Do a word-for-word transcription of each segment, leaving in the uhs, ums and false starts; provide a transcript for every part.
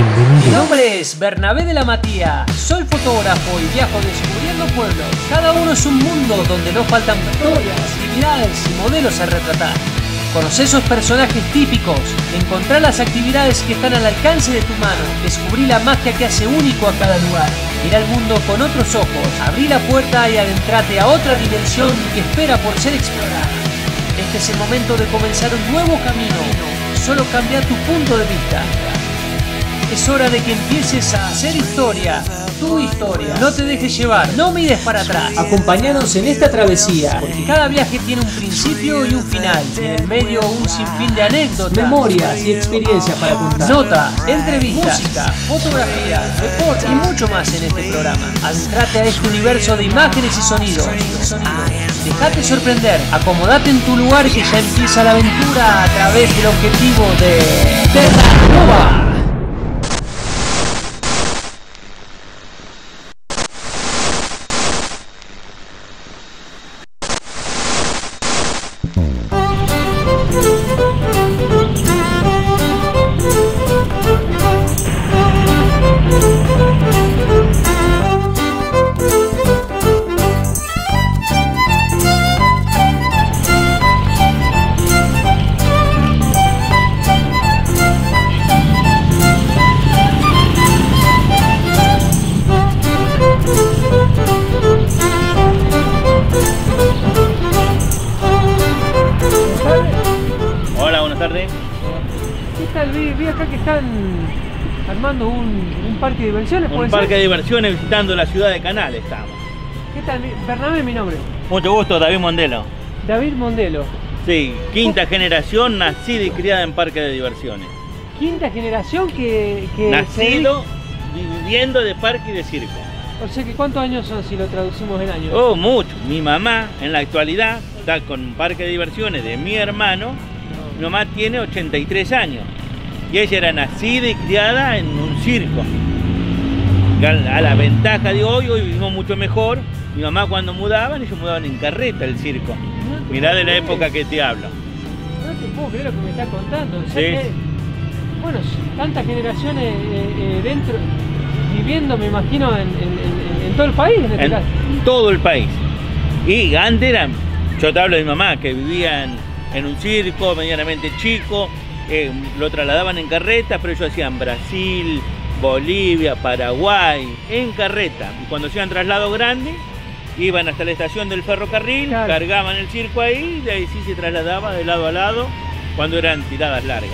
Bienvenido. Mi nombre es Bernabé de la Matía, soy fotógrafo y viajo descubriendo pueblos. Cada uno es un mundo donde no faltan historias, actividades y modelos a retratar. Conocer esos personajes típicos, encontrar las actividades que están al alcance de tu mano, descubrir la magia que hace único a cada lugar, mirar el mundo con otros ojos, abrir la puerta y adentrarte a otra dimensión que espera por ser explorada. Este es el momento de comenzar un nuevo camino, solo cambia tu punto de vista. Es hora de que empieces a hacer historia, tu historia. No te dejes llevar, no mires para atrás. Acompáñanos en esta travesía, porque cada viaje tiene un principio y un final. Y en el medio un sinfín de anécdotas, memorias y experiencias para contar. Notas, entrevistas, música, fotografía, deporte y mucho más en este programa. Adentrate a este universo de imágenes y sonidos. Dejate sorprender, acomodate en tu lugar que ya empieza la aventura a través del objetivo de Terranova. Vi acá que están armando un, un parque de diversiones. Un parque ser? de diversiones visitando la ciudad de Canal estamos. ¿Qué tal? Bernabé es mi nombre. Mucho gusto, David Mondelo. David Mondelo. Sí, quinta generación, nacida y criada en parque de diversiones. Quinta generación que... que Nacido, se... viviendo de parque y de circo. O sea que ¿cuántos años son si lo traducimos en años? Oh, mucho. Mi mamá en la actualidad está con un parque de diversiones de mi hermano. No. Mi mamá tiene ochenta y tres años. Y ella era nacida y criada en un circo. A la ventaja de hoy, hoy vivimos mucho mejor. Mi mamá cuando mudaban, ellos mudaban en carreta el circo. No Mirá de la creer. época que te hablo. No te puedo creer lo que me estás contando. O sea sí. que, bueno, tantas generaciones eh, eh, dentro, viviendo, me imagino, en, en, en, en todo el país. En, este en caso. todo el país. Y antes eran, yo te hablo de mi mamá, que vivía en, en un circo medianamente chico. Eh, lo trasladaban en carreta, pero ellos hacían Brasil, Bolivia, Paraguay, en carreta. Y cuando hacían traslado grande, iban hasta la estación del ferrocarril, claro. Cargaban el circo ahí, y de ahí sí se trasladaba de lado a lado cuando eran tiradas largas.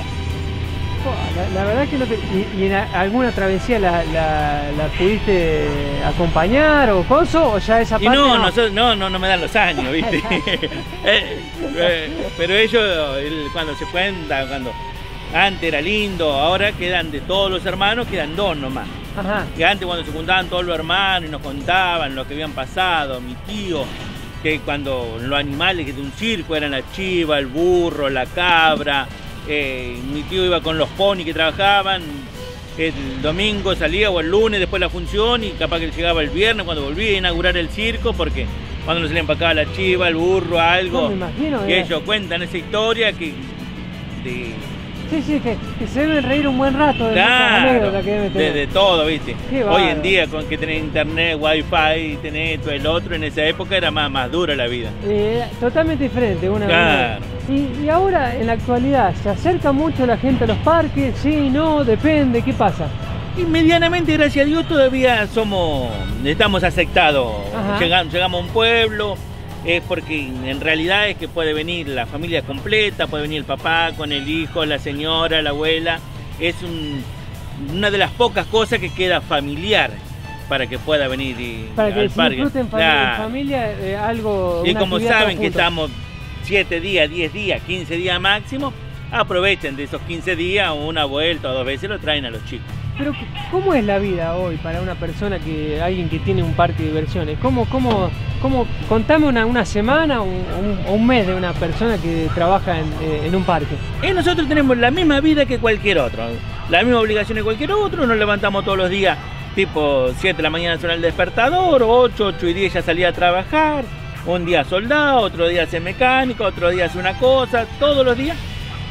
Oh, la, la verdad que no te... ¿Y, y en alguna travesía la, la, la pudiste acompañar o coso? ¿O ya esa parte y no, no? No, no, no, no me dan los años, ¿viste? eh, eh, pero ellos, el, cuando se cuenta, cuando antes era lindo, ahora quedan de todos los hermanos, quedan dos nomás. Ajá. Que antes cuando se juntaban todos los hermanos y nos contaban lo que habían pasado, mi tío, que cuando los animales que de un circo eran la chiva, el burro, la cabra. Eh, mi tío iba con los ponis que trabajaban, el domingo salía o el lunes después de la función y capaz que él llegaba el viernes cuando volvía a inaugurar el circo porque cuando se le empacaba la chiva, el burro, algo. No, me imagino, y eh. ellos cuentan esa historia que... De... Sí, sí, que, que se deben reír un buen rato de claro, que deben tener. De, de todo, ¿viste? Qué Hoy bárbaro. en día con que tenés internet, wifi, tenés esto, el otro, en esa época era más, más dura la vida. Eh, totalmente diferente, una claro. Y, y ahora, en la actualidad, ¿se acerca mucho la gente a los parques? Sí, no, depende, ¿qué pasa? Y medianamente, gracias a Dios, todavía somos, estamos aceptados. Llegamos, llegamos a un pueblo, es porque en realidad es que puede venir la familia completa, puede venir el papá con el hijo, la señora, la abuela. Es un, una de las pocas cosas que queda familiar para que pueda venir y, para que al parque. Disfruten en familia, en familia eh, algo. Y como saben que estamos siete días, diez días, quince días máximo, aprovechen de esos quince días, una vuelta o dos veces lo traen a los chicos. Pero ¿cómo es la vida hoy para una persona que, alguien que tiene un parque de diversiones? ¿Cómo, cómo, cómo contame una, una semana o un, un mes de una persona que trabaja en, en un parque? Y nosotros tenemos la misma vida que cualquier otro, la misma obligación que cualquier otro, nos levantamos todos los días tipo siete de la mañana suena el despertador, ocho, ocho y diez ya salía a trabajar, un día soldado, otro día hace mecánico, otro día hace una cosa, todos los días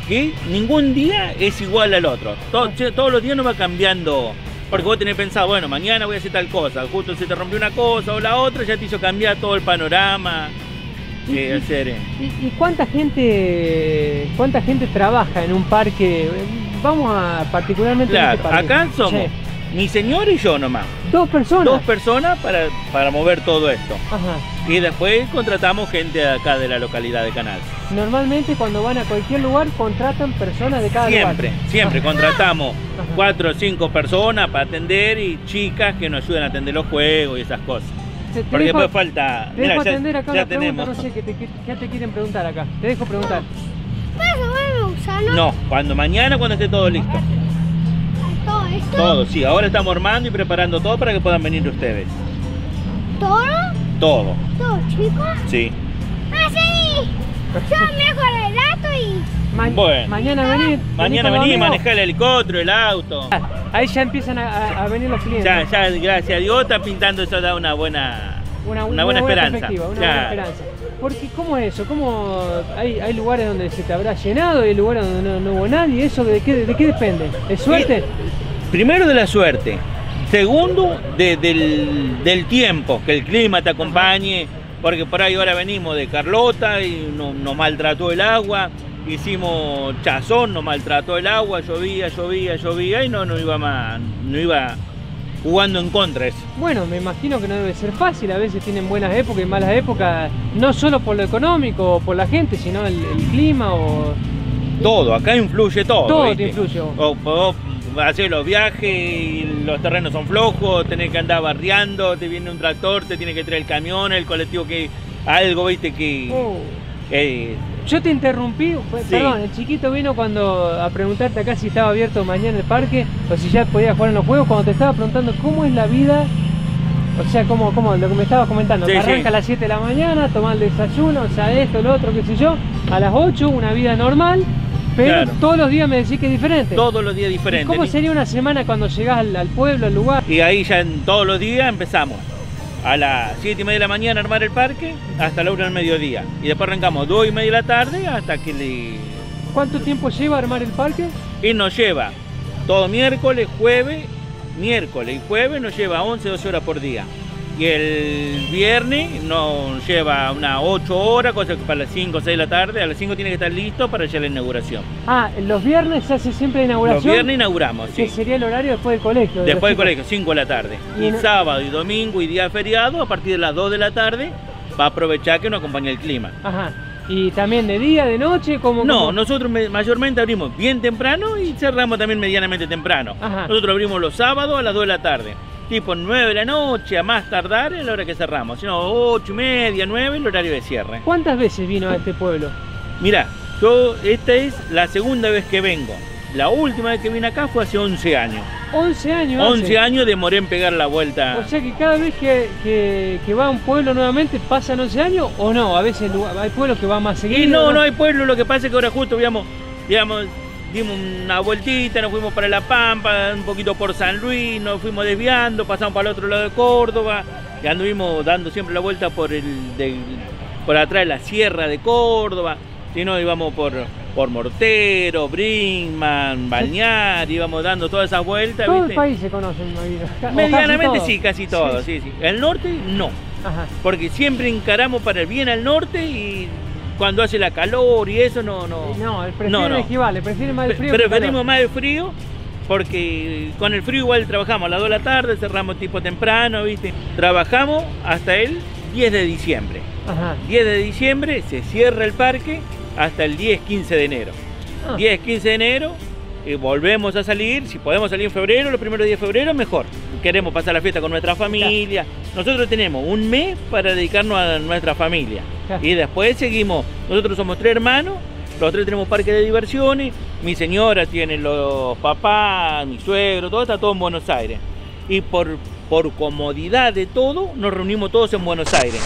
que ningún día es igual al otro. Todo, todos los días nos va cambiando. Porque vos tenés pensado, bueno, mañana voy a hacer tal cosa, justo se te rompió una cosa o la otra, ya te hizo cambiar todo el panorama. ¿Y, eh, hacer, eh. y, y cuánta gente cuánta gente trabaja en un parque? Vamos a particularmente Claro, en este parque. acá somos Sí. mi señor y yo nomás. Dos personas. Dos personas para, para mover todo esto. Ajá. Y después contratamos gente de acá de la localidad de Canal. Normalmente cuando van a cualquier lugar contratan personas de cada Siempre, lugar. siempre Ajá. contratamos Ajá. cuatro o cinco personas para atender y chicas que nos ayuden a atender los juegos y esas cosas. Te, te Porque dejo, después falta. te dejo Mirá, ya- atender acá ya una pregunta, tenemos. no sé, ¿qué te, qué, qué te quieren preguntar acá? Te dejo preguntar. ¿Puedes robarme gusano? No, cuando mañana cuando esté todo listo. ¿Todo esto? Todo, sí. Ahora estamos armando y preparando todo para que puedan venir ustedes. ¿Todo? Todo, ¿Todo, chicos? sí. ¡Ah, sí! Yo mejor el rato y... Ma- Bueno. Mañana venir. Mañana venir vení, manejar el helicóptero, el auto. Ahí ya empiezan a, a- a venir los clientes. Ya, ya, gracias a Dios está pintando, eso da una buena, Una, una buena esperanza. perspectiva, una Ya. buena esperanza. Porque, ¿cómo es eso? ¿Cómo hay, hay lugares donde se te habrá llenado y hay lugares donde no, no hubo nadie? ¿Eso de qué, de qué depende? ¿Es suerte? Primero de la suerte. Segundo, de- del, del tiempo, que el clima te acompañe. Porque por ahí ahora venimos de Carlota y no- nos maltrató el agua. Hicimos Chazón, nos maltrató el agua, llovía, llovía, llovía y no, no iba más, no iba jugando en contra eso. Bueno, me imagino que no debe ser fácil. A veces tienen buenas épocas y malas épocas, no solo por lo económico o por la gente, sino el, el clima o... Todo, acá influye todo. Todo te ¿viste? influye. O vos hacer los viajes y los terrenos son flojos, tenés que andar barriando, te viene un tractor, te tiene que traer el camión, el colectivo que algo, viste, que... Oh. eh, Yo te interrumpí, fue- Sí. perdón, el chiquito vino cuando a preguntarte acá si estaba abierto mañana el parque o si ya podía jugar en los juegos, cuando te estaba preguntando cómo es la vida, o sea, cómo, cómo lo que me estabas comentando, Sí, que sí. arranca a las siete de la mañana, toma el desayuno, o sea, esto, lo otro, qué sé yo, a las ocho, una vida normal, pero Claro. todos los días me decís que es diferente. todos los días ¿Y diferentes. ¿Cómo sería una semana cuando llegás al, al pueblo, al lugar? Y ahí ya en todos los días empezamos. A las siete y media de la mañana a armar el parque hasta la una del mediodía. Y después arrancamos dos y media de la tarde hasta que le... ¿Cuánto tiempo lleva armar el parque? Y nos lleva todo miércoles, jueves, miércoles y jueves nos lleva once, doce horas por día. Y el viernes nos lleva unas ocho horas, cosa que para las cinco o seis de la tarde, a las cinco tiene que estar listo para ya la inauguración. Ah, los viernes se hace siempre la inauguración. Los viernes inauguramos, Que sí. sería el horario después del colegio. de Después los del chicos. colegio, cinco de la tarde. Y Y no- sábado y domingo y día feriado, a partir de las dos de la tarde, va a aprovechar que nos acompaña el clima. Ajá. Y también de día, de noche, como. No, nosotros me- mayormente abrimos bien temprano y cerramos también medianamente temprano. Ajá. Nosotros abrimos los sábados a las dos de la tarde. Tipo nueve de la noche, a más tardar es la hora que cerramos. Si no, ocho y media, nueve, el horario de cierre. ¿Cuántas veces vino a este pueblo? Mirá, yo esta es la segunda vez que vengo. La última vez que vine acá fue hace once años. once años. hace. once años demoré en pegar la vuelta. O sea que cada vez que, que, que va a un pueblo nuevamente pasan once años o no, a veces lugar- hay pueblos que van más seguido. Y no, no hay pueblo, lo que pasa es que ahora justo, digamos, digamos, dimos una vueltita, nos fuimos para La Pampa, un poquito por San Luis, nos fuimos desviando, pasamos para el otro lado de Córdoba, y anduvimos dando siempre la vuelta por el del- por atrás de la sierra de Córdoba, si no íbamos por, por Mortero, Brinkman, Balnear, íbamos dando todas esas vueltas, Todo ¿viste? el país se conoce, me imagino. O casi Medianamente todo. sí, casi todo, sí, sí. El norte no. Ajá. Porque siempre encaramos para el bien al norte y cuando hace la calor y eso no... no, No, el prefiere no, no. esquivar, prefiere más el frío. que el Preferimos calor. más el frío porque con el frío igual trabajamos a las dos de la tarde, cerramos tipo temprano, ¿viste? Trabajamos hasta el diez de diciembre. Ajá. diez de diciembre se cierra el parque hasta el diez quince de enero. Ah. diez quince de enero y volvemos a salir, si podemos salir en febrero, los primeros días de febrero, mejor. Queremos pasar la fiesta con nuestra familia. Nosotros tenemos un mes para dedicarnos a nuestra familia. Claro. Y después seguimos, nosotros somos tres hermanos, los tres tenemos parque de diversiones, mi señora tiene los papás, mi suegro, todo está todo en Buenos Aires. Y por, por comodidad de todo, nos reunimos todos en Buenos Aires.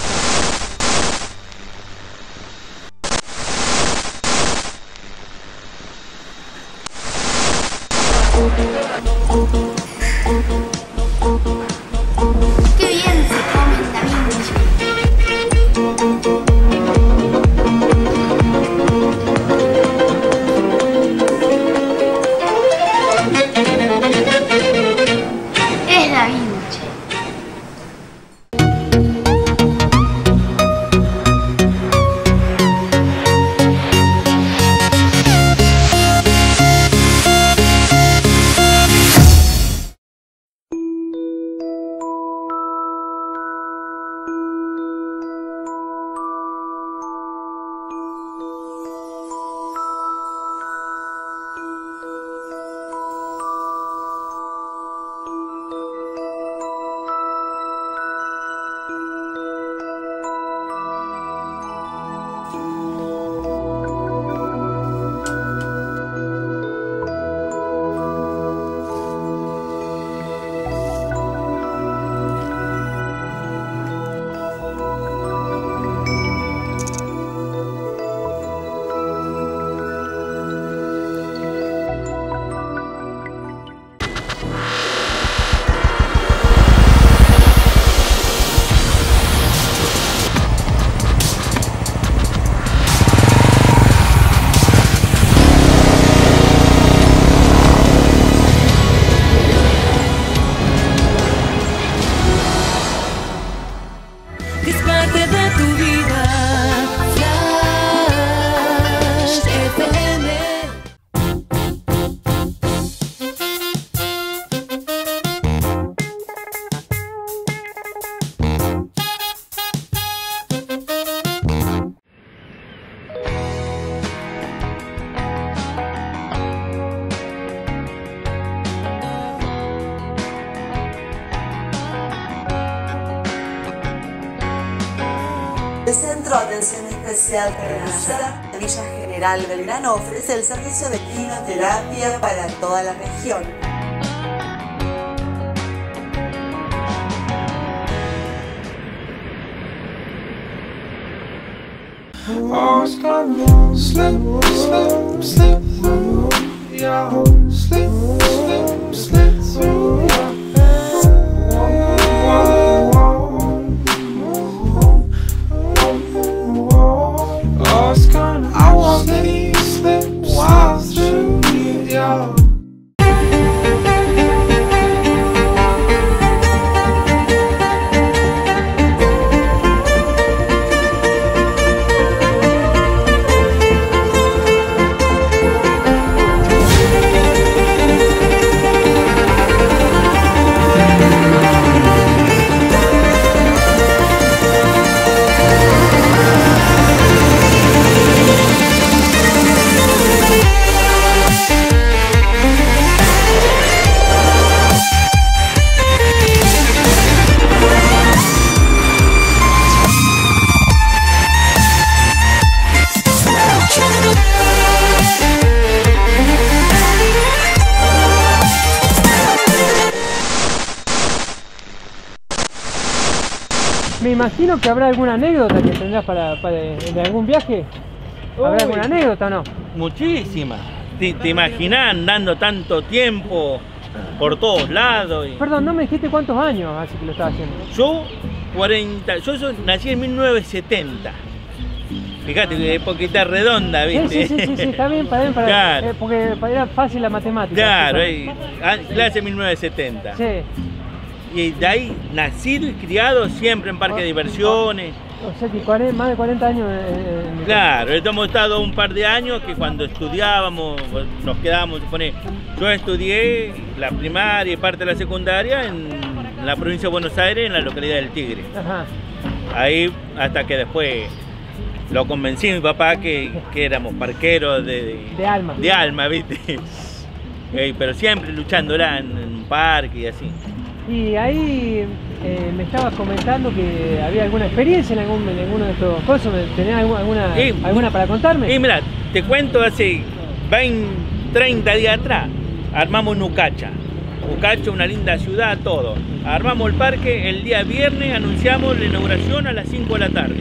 Qué bien se comen también. Centro de Atención Especial Renacer de Villa General Belgrano ofrece el servicio de quimioterapia para toda la región. Oh, it's gonna slip, slip, slip through, yeah. Slip, slip, slip through, yeah. Oh, it's gonna, I want these slips slip through, yeah. Me imagino que habrá alguna anécdota que tendrás para, para de algún viaje. ¿Habrá Uy. alguna anécdota o no? Muchísimas. ¿Te, te imaginás andando tanto tiempo por todos lados? Y... Perdón, no me dijiste cuántos años hace que lo estaba haciendo. Yo, cuarenta, yo soy- nací en mil novecientos setenta. Fíjate que poquita redonda, Sí, ¿viste? sí, sí, sí, sí, está bien, para, bien, para, Claro. eh, porque para- era fácil la matemática. Claro, Sí, ahí, ah, clase mil novecientos setenta. Sí, Y de ahí, nacido y criado siempre en parque de diversiones. o sea que cuare- más de cuarenta años en, en mi Claro, hemos estado un par de años que cuando estudiábamos, pues, nos quedábamos, supone, yo estudié la primaria y parte de la secundaria en la provincia de Buenos Aires, en la localidad del Tigre. Ajá. Ahí hasta que después lo convencí a mi papá que, que éramos parqueros de, de, De alma. de alma, ¿viste? Eh, pero siempre luchándola en, en un parque y así. Y ahí eh, me estabas comentando que había alguna experiencia en, algún, en alguno de estos cosas. ¿Tenés alguna, alguna, Sí. alguna para contarme? Y mira, te cuento hace veinte, treinta días atrás, armamos Nucacha. Nucacha, una linda ciudad, todo. Armamos el parque, el día viernes anunciamos la inauguración a las cinco de la tarde.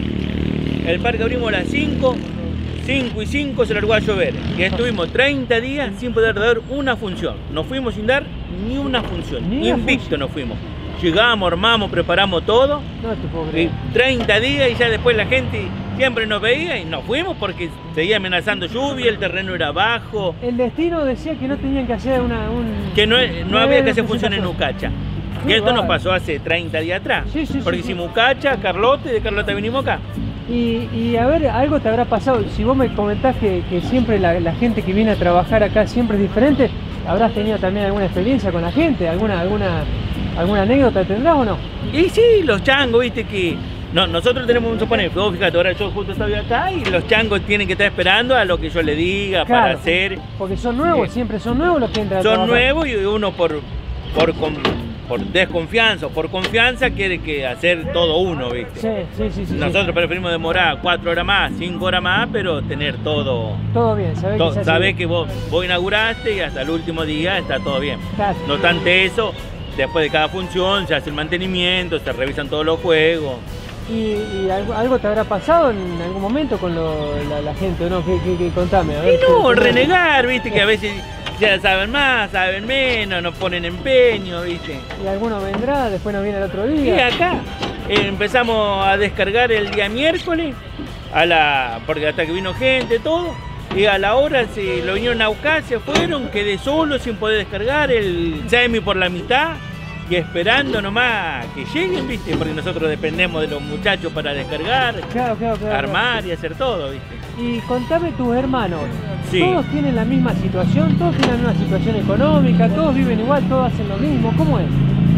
El parque abrimos a las cinco, cinco y cinco se largó a llover. Y estuvimos treinta días sin poder dar una función. Nos fuimos sin dar ni una función. Ni una Invicto función. nos fuimos. Llegamos, armamos, preparamos todo. No te puedo Y creer. treinta días y ya después la gente siempre nos veía y nos fuimos porque seguía amenazando lluvia, el terreno era bajo, El destino decía que no tenían que hacer una... Un, que no, no había que hacer función en presentación. Nucacha. Qué Y esto nos bárbaro. pasó hace treinta días atrás. Sí, sí, sí, porque sí. hicimos Nucacha, Carlota y de Carlota vinimos acá. Y, y a ver, algo te habrá pasado. Si vos me comentás que, que siempre la, la gente que viene a trabajar acá siempre es diferente, ¿habrás tenido también alguna experiencia con la gente? ¿Alguna, alguna, alguna anécdota tendrás o no? Y sí, los changos, viste que no, nosotros tenemos un suponer, vos fíjate, ahora yo justo estoy acá y los changos tienen que estar esperando a lo que yo le diga para Claro, hacer. Porque son nuevos, Sí. siempre son nuevos los que entran a Son trabajar. nuevos y uno por, por, con- por desconfianza o por confianza quiere que hacer todo uno, ¿viste? Sí, sí, sí, sí, sí. Nosotros preferimos demorar cuatro horas más, cinco horas más, pero tener todo. Todo bien, sabés to- que se hace sabés bien. que vos, vos inauguraste y hasta el último día está todo bien. Claro. No obstante eso, después de cada función se hace el mantenimiento, se revisan todos los juegos. ¿Y, y algo, algo te habrá pasado en algún momento con lo- la, la gente o no? ¿Qué, qué, qué? Contame, a ver. Y no, ¿qué- qué- renegar, viste, que a veces ya saben más, saben menos, nos ponen empeño, viste. Y alguno vendrá, después no viene el otro Y día. acá eh, empezamos a descargar el día miércoles, a la, porque hasta que vino gente, todo, y a la hora se lo vinieron a buscar, se fueron, quedé solo sin poder descargar, el semi por la mitad, y esperando nomás que lleguen, viste, porque nosotros dependemos de los muchachos para descargar, Claro, claro, claro. armar y hacer todo, viste. Y contame tus hermanos, Sí. ¿todos tienen la misma situación? ¿Todos tienen una situación económica? ¿Todos viven igual? ¿Todos hacen lo mismo? ¿Cómo es?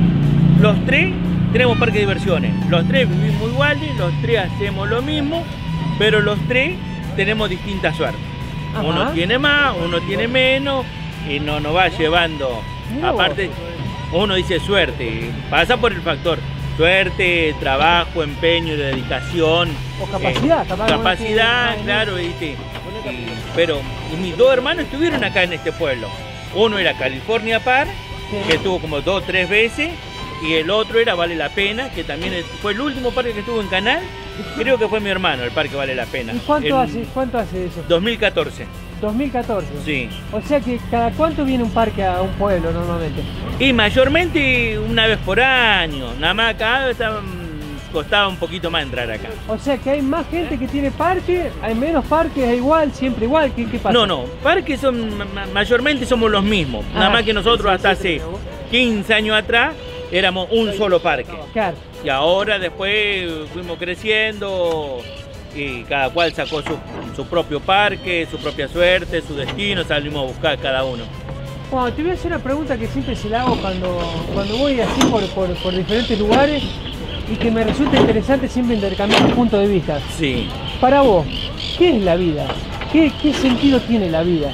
Los tres tenemos parque de diversiones, los tres vivimos iguales, los tres hacemos lo mismo, pero los tres tenemos distinta suerte. Ajá. Uno tiene más, uno tiene menos y no nos va llevando. Mirá vos. Aparte, uno dice suerte, pasa por el factor suerte, trabajo, empeño, dedicación. O capacidad, eh, capaz, capacidad, bueno, claro, ¿viste? Y- pero y mis dos hermanos estuvieron acá en este pueblo. Uno era California Park, Sí. que estuvo como dos o tres veces, y el otro era Vale la Pena, que también es- fue el último parque que estuvo en Canal. Creo que fue mi hermano, el parque Vale la Pena. ¿Y cuánto En hace, cuánto hace eso? dos mil catorce, dos mil catorce. sí. O sea que cada cuánto viene un parque a un pueblo normalmente. Y mayormente una vez por año, nada más acá estaba- costaba un poquito más entrar acá. O sea que hay más gente que tiene parque, hay menos parques, es igual, siempre igual. ¿Qué, qué pasa? No, no, parques son, ma- mayormente somos los mismos, Ah, nada más que nosotros sí, hasta sí, hace sí, sí. quince años atrás éramos un solo parque. Claro. Y ahora después fuimos creciendo y cada cual sacó su, su propio parque, su propia suerte, su destino, salimos a buscar cada uno. Bueno, te voy a hacer una pregunta que siempre se la hago cuando, cuando voy así por, por, por diferentes lugares y que me resulta interesante siempre intercambiar puntos de vista. Sí. Para vos, ¿qué es la vida? ¿Qué, qué sentido tiene la vida?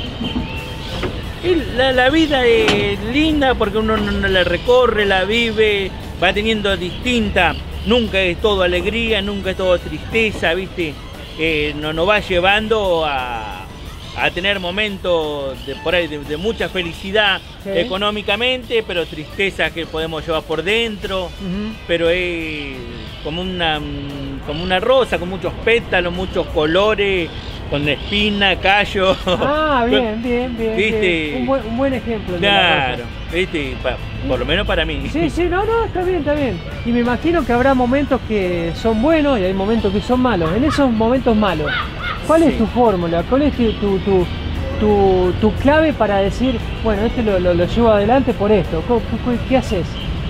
Y la, la vida es linda porque uno no, no la recorre, la vive, va teniendo distinta, nunca es todo alegría, nunca es todo tristeza, ¿viste? Eh, nos, nos va llevando a, a tener momentos de, por ahí, de, de mucha felicidad Sí. económicamente, pero tristeza que podemos llevar por dentro, Ujú. pero es como una, como una rosa con muchos pétalos, muchos colores, con espina, callo. Ah, bien, bien, bien. ¿Viste? bien. Un, buen, un buen ejemplo. el de la Claro, rosa. ¿viste? Pa- por lo menos para mí. Sí, sí, no, no, está bien, está bien. Y me imagino que habrá momentos que son buenos y hay momentos que son malos. En esos momentos malos, ¿cuál es Sí. tu fórmula? ¿Cuál es tu, tu, tu, tu, tu clave para decir, bueno, este lo, lo, lo llevo adelante por esto? ¿Qué, qué, qué haces?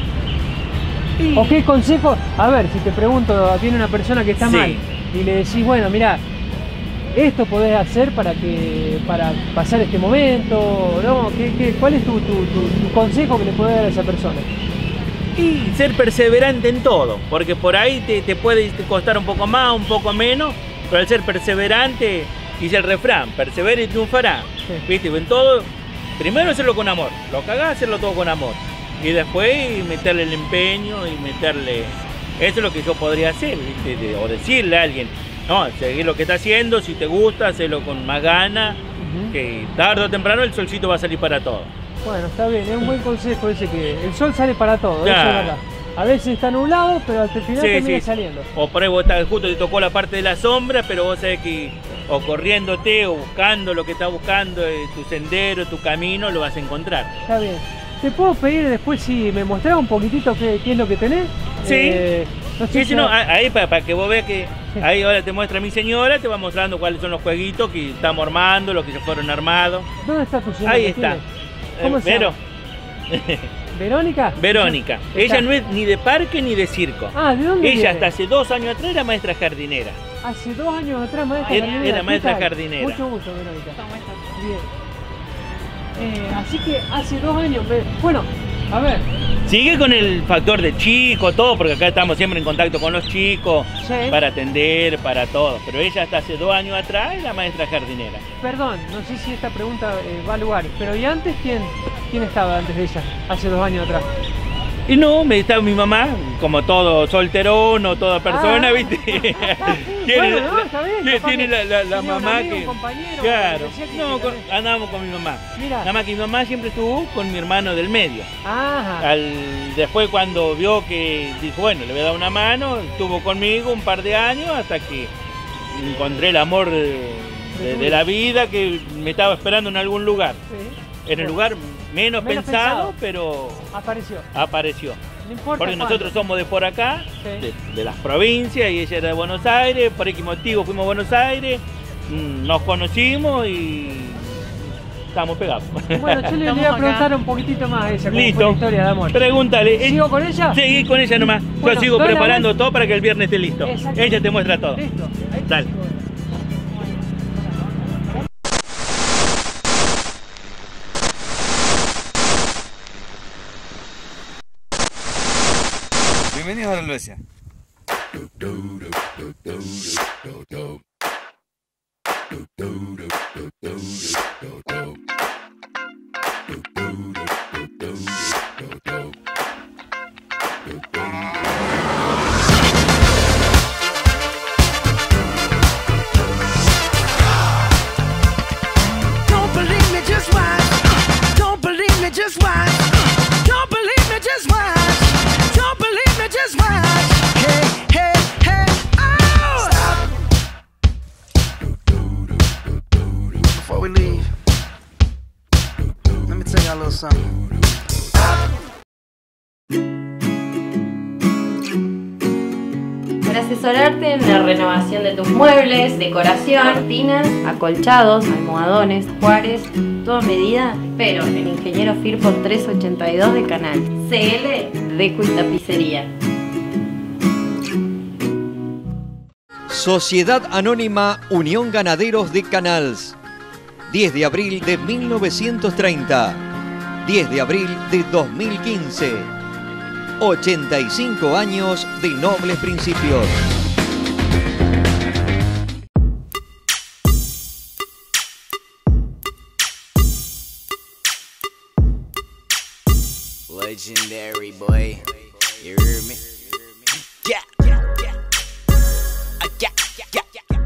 Y- ¿O qué consejo? A ver, si te pregunto, viene una persona que está Sí. mal y le decís, bueno, mira, esto podés hacer para que para pasar este momento, ¿no? ¿Qué, qué, cuál es tu, tu, tu, tu consejo que le podés dar a esa persona? Y ser perseverante en todo, porque por ahí te, te puede costar un poco más, un poco menos, pero al ser perseverante, dice el refrán, persevera y triunfará. Sí. ¿Viste? En todo, primero hacerlo con amor, lo cagás, hacerlo todo con amor. Y después meterle el empeño y meterle... Eso es lo que yo podría hacer, ¿viste? De- o decirle a alguien, no, seguir lo que está haciendo, si te gusta, hacerlo con más ganas, Ujú. que tarde o temprano el solcito va a salir para todo. Bueno, está bien, es un buen consejo ese que el sol sale para todo, eso Claro. es verdad. A veces está nublado, pero al final Sí, termina sí. saliendo. O por ahí vos estás, justo te tocó la parte de la sombra, pero vos sabés que o corriéndote o buscando lo que estás buscando, eh, tu sendero, tu camino, lo vas a encontrar. Está bien. ¿Te puedo pedir después si me mostrás un poquitito qué, qué es lo que tenés? Sí. Eh, no sé Sí, si sí, no, a- ahí para, que vos veas que Sí. ahí ahora te muestra mi señora, te va mostrando cuáles son los jueguitos que estamos armando, los que ya fueron armados. ¿Dónde está tu señora? Ahí ¿Qué está. tiene? ¿Cómo Eh, se Vero, llama? ¿Verónica? Verónica. Está. Ella no es ni de parque ni de circo. Ah, ¿de dónde Ella viene? hasta hace dos años atrás era maestra jardinera. Hace dos años atrás, maestra Era- jardinera. era ¿Qué maestra tal? jardinera. Mucho gusto, Verónica. Bien. Eh, así que hace dos años, me- bueno, a ver, Sigue con el factor de chico, todo, porque acá estamos siempre en contacto con los chicos, Sí. para atender, para todo. Pero ella hasta hace dos años atrás era maestra jardinera. perdón, no sé si esta pregunta eh, va al lugar, pero ¿y antes quién, quién estaba antes de ella? Hace dos años atrás. Y no, me estaba mi mamá, como todo solterón o toda persona, Ah. ¿viste? Bueno, no, está bien, tiene- capaz tiene que la, la- la tenía un mamá amigo, que... un compañero, claro, que decía que no, quería con- ver. andábamos con mi mamá. Mira. Nada más que mi mamá siempre estuvo con mi hermano del medio. Ajá. Al, después cuando vio que dijo, bueno, le voy a dar una mano, estuvo conmigo un par de años hasta que encontré el amor de, de- de la vida que me estaba esperando en algún lugar. Sí. En el lugar menos, Menos pensado, pensado. pero Apareció. apareció. No importa Porque cuándo. nosotros somos de por acá, Sí. de, de las provincias, y ella era de Buenos Aires, por X motivo fuimos a Buenos Aires, mm, nos conocimos y estamos pegados. Bueno, yo le Estamos voy a acá. preguntar un poquito más a ella, cómo fue Listo. la historia de amor. Pregúntale. eh, ¿Sigo con ella? Seguí con ella nomás. Bueno, Yo sigo doy la preparando vuelta. todo para que el viernes esté listo. Exacto. Ella te muestra todo. Listo. Ahí Dale. sigo. Bienvenidos a la iglesia. before we leave, let me tell y'all a little something. Para asesorarte en la renovación de tus muebles, decoración, cortinas, acolchados, almohadones, juares, todo a medida, pero en el Ingeniero Firpo trescientos ochenta y dos de Canal. C L Deco y Tapicería. Sociedad Anónima Unión Ganaderos de Canals. diez de abril de mil novecientos treinta. diez de abril de dos mil quince. ochenta y cinco años de nobles principios. Legendary boy, you hear me? Yeah, yeah, yeah. Uh, yeah, yeah, yeah, yeah.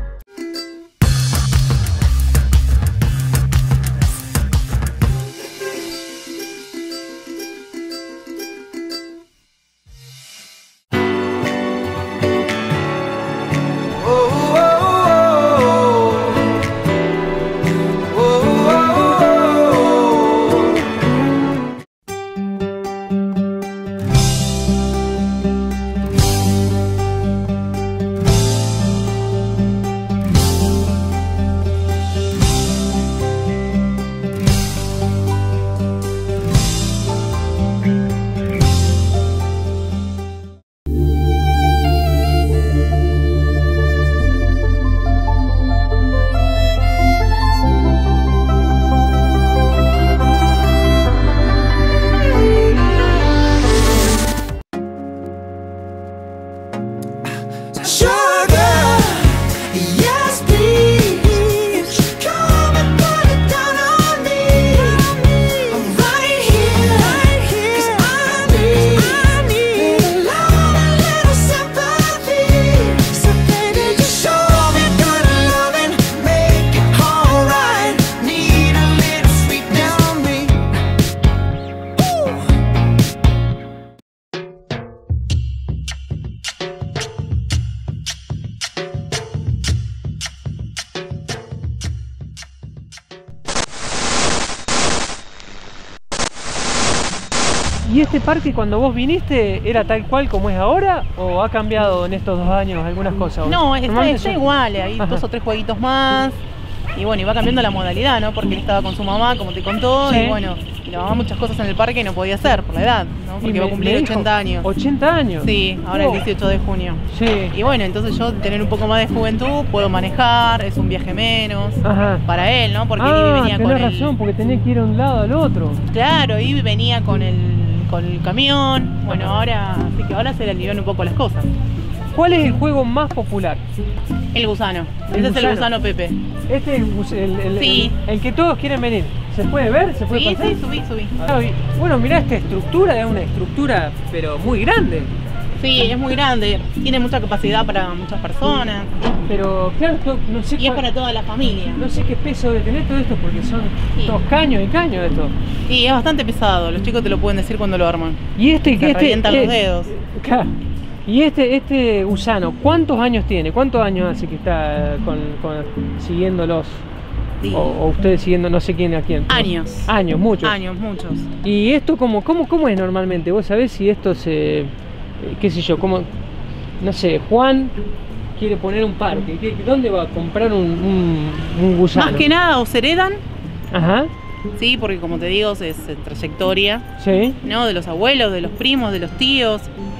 ¿Y este parque cuando vos viniste era tal cual como es ahora o ha cambiado en estos dos años algunas cosas? No, está, está yo... igual, hay Ajá. dos o tres jueguitos más y bueno, iba cambiando la modalidad, ¿no? Porque él estaba con su mamá, como te contó, Sí. y bueno, y la mamá muchas cosas en el parque no podía hacer por la edad, ¿no? Porque Y iba a me- cumplir me dijo, ochenta años. ¿ochenta años? Sí, ahora Oh. el dieciocho de junio. Sí. Y bueno, entonces yo tener un poco más de juventud, puedo manejar, es un viaje menos Ajá. para él, ¿no? Porque ah, Ivy venía con tenés el... razón, porque tenía que ir de un lado al otro. Claro, Ivy venía con el, con el camión, bueno, ahora, así que ahora se le alivian un poco las cosas. ¿Cuál es el juego más popular? El gusano, El ese es gusano. el gusano Pepe. Este es el, gus- el, el- Sí. el- el que todos quieren venir. ¿Se puede ver? ¿Se puede Sí, pasar? sí, subí, subí. Ah, y- bueno, mirá esta estructura, es una estructura pero muy grande. Sí, es muy grande, tiene mucha capacidad para muchas personas Pero claro, to- no sé y es cuál- para toda la familia. no sé qué peso debe tener todo esto porque son Sí. todos caños y caños esto. Y es bastante pesado, los chicos te lo pueden decir cuando lo arman. Y este Se que este revientan los eh, dedos. claro. Y este este gusano, ¿cuántos años tiene? ¿Cuántos años hace que está con, con- siguiéndolos? Sí. O, o ustedes siguiendo no sé quién a quién. Años. Años, muchos. Años, muchos. ¿Y esto cómo, cómo, cómo es normalmente? ¿Vos sabés si esto se... eh, qué sé yo, cómo... No sé, Juan quiere poner un parque. ¿Qué- ¿Dónde va a comprar un, un, un gusano? Más que nada o se heredan, Ajá, sí, porque como te digo, es eh, trayectoria, sí. ¿no? De los abuelos, de los primos, de los tíos.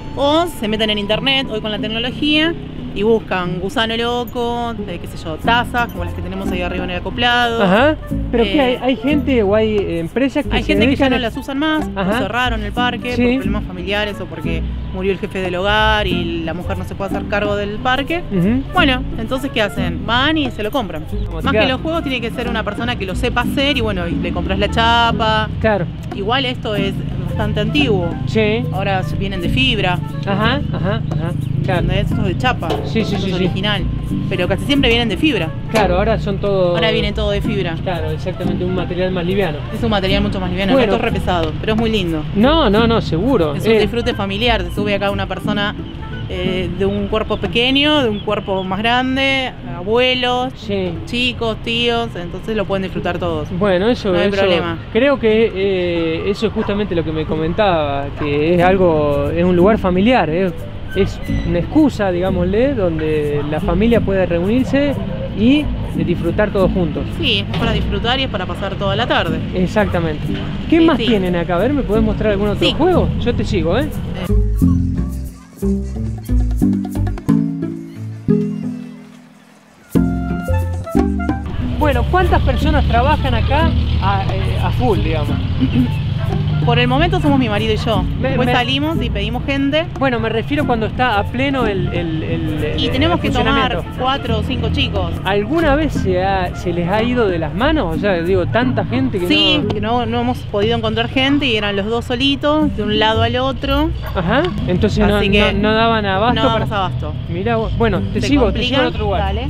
O se meten en internet hoy con la tecnología y buscan gusano loco, de, qué sé yo, tazas, como las que tenemos ahí arriba en el acoplado. Ajá. ¿Pero Eh, qué hay? ¿Hay gente o hay eh, empresas que Hay se gente que ya dedican no a- las usan más, o Ajá. cerraron el parque Sí. por problemas familiares o porque murió el jefe del hogar y la mujer no se puede hacer cargo del parque. Ujú. Bueno, entonces ¿qué hacen? Van y se lo compran. Como Más te que queda- los juegos tiene que ser una persona que lo sepa hacer y bueno, y le compras la chapa. Claro, Igual esto es bastante antiguo. sí. Ahora vienen de fibra, Ajá, ajá, ajá. Claro, ¿entendés? Esto es de chapa. Sí, sí, esto sí, es sí. original. Pero casi siempre vienen de fibra. claro, ahora son todos... Ahora viene todo de fibra. Claro, exactamente, un material más liviano. Es un material mucho más liviano, Bueno. esto es re pesado, pero es muy lindo. No, no, no, seguro. Es un Eh, disfrute familiar, se sube acá una persona eh, de un cuerpo pequeño, de un cuerpo más grande, abuelos, Sí. chicos, tíos, entonces lo pueden disfrutar todos. Bueno, eso, No hay eso- problema. creo que eh, eso es justamente lo que me comentaba, que es algo, es un lugar familiar, es, es una excusa, digámosle, donde la familia puede reunirse y disfrutar todos juntos. Sí, es para disfrutar y es para pasar toda la tarde. Exactamente. ¿Qué Sí, más sí. tienen acá? A ver, ¿me podés mostrar algún otro Sí. juego? Yo te sigo, ¿eh? Bueno, ¿cuántas personas trabajan acá a, eh, a full, digamos? Por el momento somos mi marido y yo. Me- Después me- salimos y pedimos gente. Bueno, me refiero cuando está a pleno el, el, el- Y el- tenemos el que tomar funcionamiento. cuatro o cinco chicos. ¿Alguna vez se, ha- se les ha ido de las manos? O sea, digo, tanta gente que Sí, no... que no, no hemos podido encontrar gente y eran los dos solitos, de un lado al otro. Ajá, entonces no, Así que no- no daban abasto. no damos abasto. Mirá vos. Bueno, te Se sigo, te complica, sigo en otro lugar. dale.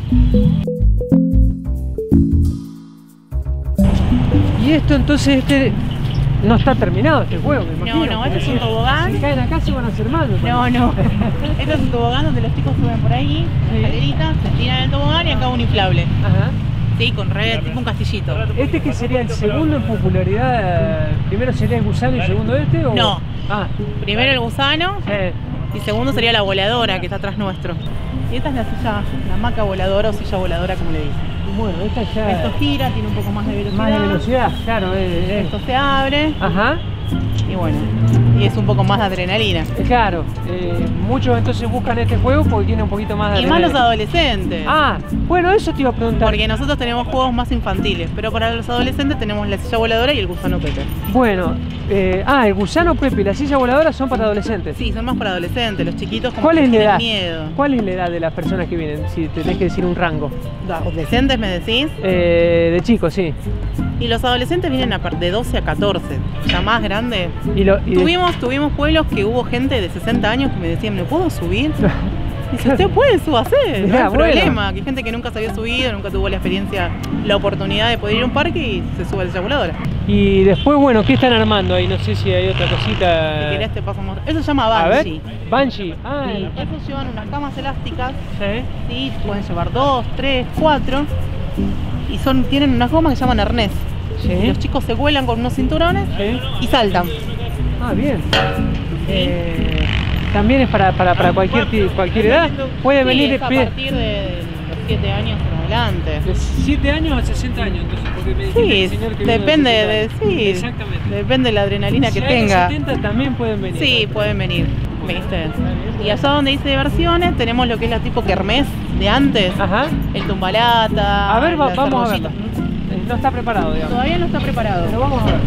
Y esto entonces, este no está terminado este juego, me imagino. No, no, este es un porque si- tobogán. Si caen acá se van a hacer mal. me No, parece. no. Este es un tobogán donde los chicos suben por ahí, Sí. escaleritas, se tiran el tobogán y acá un inflable. Ajá. Sí, con red, tipo un castillito. ¿Este que sería el segundo en popularidad? ¿Primero sería el gusano y segundo este? O... No. Ah, Primero el gusano eh, y segundo sería la voladora que está atrás nuestro. Y esta es la silla, la hamaca voladora o silla voladora como le dicen. bueno, esta ya... Esto gira, tiene un poco más de velocidad. Más de velocidad, claro. eh, eh. Esto se abre Ajá. y bueno, y es un poco más de adrenalina. Eh, Claro, eh, muchos entonces buscan este juego porque tiene un poquito más de... Y más los adrenalina. adolescentes. Ah, bueno, eso te iba a preguntar. Porque nosotros tenemos juegos más infantiles, pero para los adolescentes tenemos la silla voladora y el gusano Pepe. Bueno, eh, ah, el gusano Pepe y la silla voladora son para adolescentes. Sí, son más para adolescentes, los chiquitos como ¿Cuál que es la tienen edad? miedo. ¿Cuál es la edad de las personas que vienen? Si tenés que decir un rango. ¿Adolescentes me decís? Eh, de chicos, sí. Y los adolescentes vienen a par- de doce a catorce, ya más grande. Y lo, y de- Tuvimos, tuvimos pueblos que hubo gente de sesenta años que me decían, ¿me puedo subir? Y si usted puede, súbase, no Mirá, hay bueno. problema. Que hay gente que nunca se había subido, nunca tuvo la experiencia, la oportunidad de poder ir a un parque y se sube a la silla voladora. y después, bueno, ¿qué están armando ahí? No sé si hay otra cosita. Si querés te paso a mostrar. Eso se llama A ver, Banshee. Banshee. Ah, Sí, esos llevan unas camas elásticas, sí. sí, pueden llevar dos, tres, cuatro. Y son, tienen unas gomas que se llaman arnés. Sí. Y los chicos se vuelan con unos cinturones Sí. y saltan. Ah, bien. Eh, también es para, para, para cualquier, ti- cualquier edad. Puede Sí, venir es a pide- partir de los siete años en adelante. de siete años a sesenta años, entonces, porque me dijiste Sí, el señor que vino depende de, sesenta años. sí, Exactamente. depende de la adrenalina Si que hay de tenga. setenta también pueden venir. Sí, pueden venir, ¿viste? Y allá donde dice diversiones tenemos lo que es la tipo kermés de antes, Ajá. el tumbalata. A ver, va- las vamos a verlo. argollitas. Eh, No está preparado, digamos. Todavía no está preparado. Pero vamos a ver.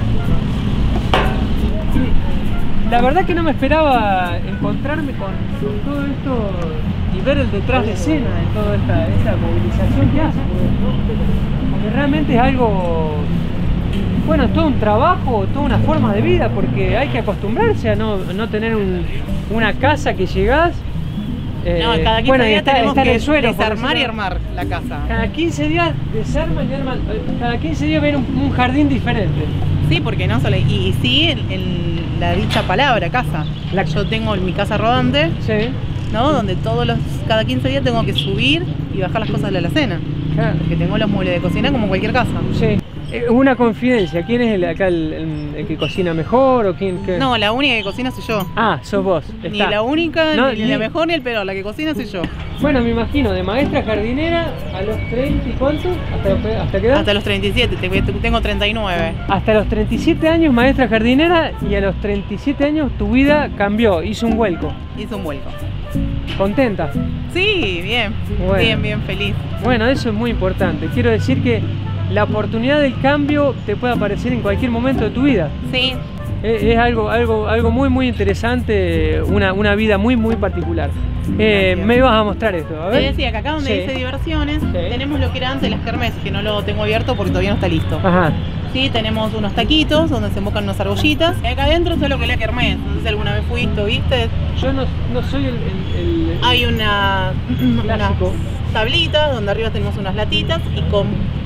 Y la verdad que no me esperaba encontrarme con, con todo esto y ver el detrás de escena de toda esta, esta movilización que hacen. ¿no? Porque realmente es algo, bueno, es todo un trabajo, toda una forma de vida, porque hay que acostumbrarse a no, no tener un- una casa que llegás. eh, No, cada quince bueno, y días está, tenemos está en que el suelo, por desarmar y decirlo. armar la casa. Cada quince días desarman y arman. eh, Cada quince días ven un, un jardín diferente. Sí, porque no solo. Y, y sí, el- el- la dicha palabra, casa. La- Yo tengo mi casa rodante, Sí, ¿no? Donde todos los, cada quince días tengo que subir y bajar las cosas de la alacena. claro. Porque tengo los muebles de cocina como cualquier casa. Sí. Eh, una confidencia, ¿quién es el, acá el, el- el que cocina mejor o quién? qué? No, la única que cocina soy yo. Ah, sos vos. Ni Está. la única, No, ni, ni- la mejor, ni el peor. La que cocina soy yo. Bueno, me imagino, de maestra jardinera a los treinta y cuánto? ¿Hasta, hasta qué edad? Hasta los treinta y siete, te- tengo treinta y nueve. Hasta los treinta y siete años maestra jardinera y a los treinta y siete años tu vida cambió, hizo un vuelco. Hice un vuelco. ¿Contenta? Sí, bien. Bueno. Bien, bien, feliz. Bueno, eso es muy importante. Quiero decir que la oportunidad del cambio te puede aparecer en cualquier momento de tu vida. Sí. Es, es algo, algo, algo muy muy interesante, una, una vida muy muy particular. Eh, Gracias. me ibas a mostrar esto, a Te ver. decía que acá donde Sí. dice diversiones, Sí. tenemos lo que era antes las kermeses, que no lo tengo abierto porque todavía no está listo. Ajá. Sí, tenemos unos taquitos donde se embocan unas argollitas. Y acá adentro es lo que es la kermés. No sé si alguna vez fuiste o viste. Yo no, no soy el, el- el- Hay una, Clásico. unas tablitas donde arriba tenemos unas latitas y con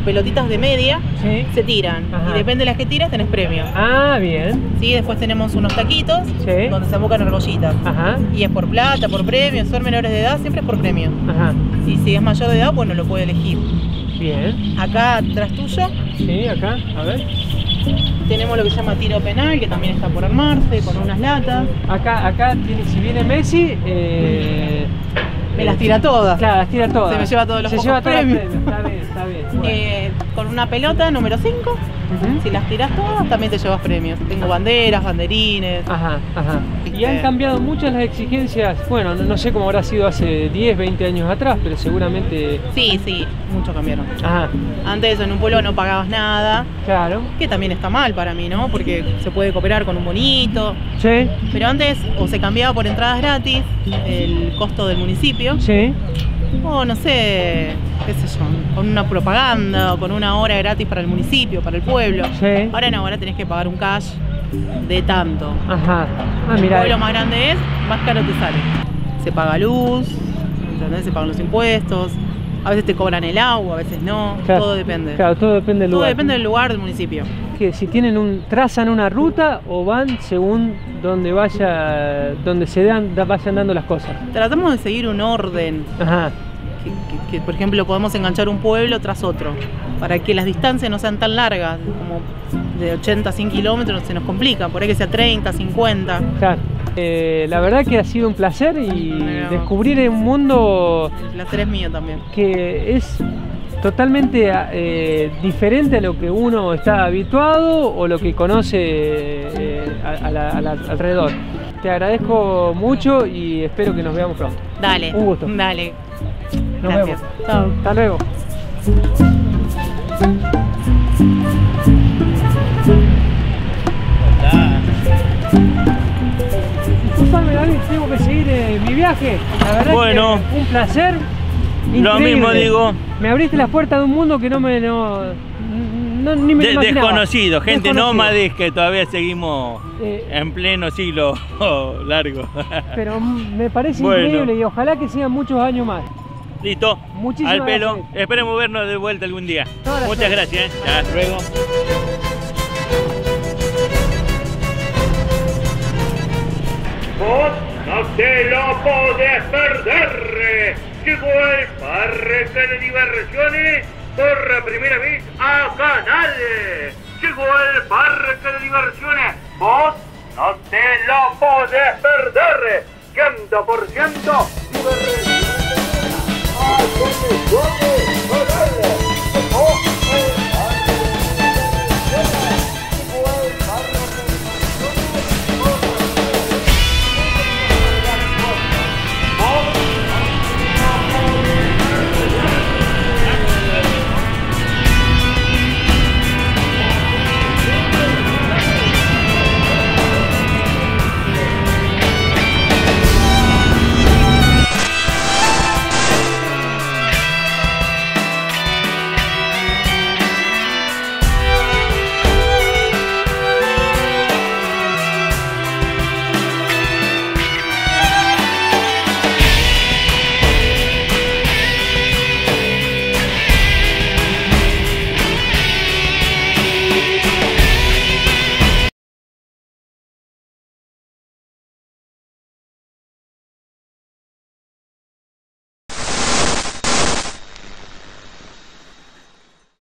pelotitas de media, sí, se tiran. Ajá. Y depende de las que tiras, tenés premio. Ah, bien. Sí, después tenemos unos taquitos, sí, donde se abocan argollitas. Ajá. Y es por plata, por premio, son menores de edad, siempre es por premio. Ajá. Y si es mayor de edad, bueno, lo puede elegir. Bien. Acá atrás tuyo. Sí, acá, a ver. Tenemos lo que se llama tiro penal, que también está por armarse, con unas latas. Acá, acá tiene, si viene Messi, eh, me las tira todas. Claro, las tira todas. Se me lleva todos los Se pocos lleva todos los premios. premios. Está bien, está bien. Bueno. Eh, con una pelota número cinco, uh-huh. Si las tiras todas, también te llevas premios. Tengo banderas, banderines. Ajá, ajá. Y han cambiado muchas las exigencias. Bueno, no, no sé cómo habrá sido hace diez, veinte años atrás, pero seguramente... Sí, sí, mucho cambiaron. Ajá. Antes en un pueblo no pagabas nada. Claro. Que también está mal para mí, ¿no? Porque se puede cooperar con un bonito. Sí. Pero antes o se cambiaba por entradas gratis, el costo del municipio. Sí. O no sé, qué sé yo, con una propaganda o con una hora gratis para el municipio, para el pueblo. Sí. Ahora no, ahora tenés que pagar un cash de tanto. Ajá. Ah, El mira. pueblo más grande es, más caro te sale. Se paga luz, ¿entendés? Se pagan los impuestos. A veces te cobran el agua, a veces no. Claro, todo depende. Claro, todo depende del Todo lugar. depende del lugar del municipio. Que si tienen un, trazan una ruta o van según donde vaya, donde se dan, da- vayan dando las cosas. Tratamos de seguir un orden. Ajá. Que, que- que, por ejemplo, podemos enganchar un pueblo tras otro, para que las distancias no sean tan largas, como de ochenta a cien kilómetros se nos complica, por ahí que sea treinta, cincuenta. Claro. Eh, la verdad que ha sido un placer y Bueno. descubrir un mundo El placer es mío también. que es totalmente eh, diferente a lo que uno está habituado o lo que conoce eh, a- a la- a la- alrededor. Te agradezco mucho y espero que nos veamos pronto. Dale. Un gusto. Dale. Nos Gracias. vemos. Chao. Hasta luego. Disculpame, David, tengo que seguir eh, mi viaje. La verdad Bueno. que un placer. Lo Increíble. mismo digo. Me abriste las puertas de un mundo que no me no, no- ni me De- imaginaba. desconocido, gente Desconocido. nómades que todavía seguimos Eh, en pleno siglo largo. Pero me parece Bueno. increíble y ojalá que sean muchos años más. Listo, Muchísimas al pelo. gracias. Esperemos vernos de vuelta algún día. Toda la Muchas suerte. gracias. ¿eh? Hasta luego. Vos no te lo podés perder. Llegó el parque de diversiones por primera vez a Canales. Llegó el parque de diversiones. Vos no te lo podés perder. cien por ciento diversión.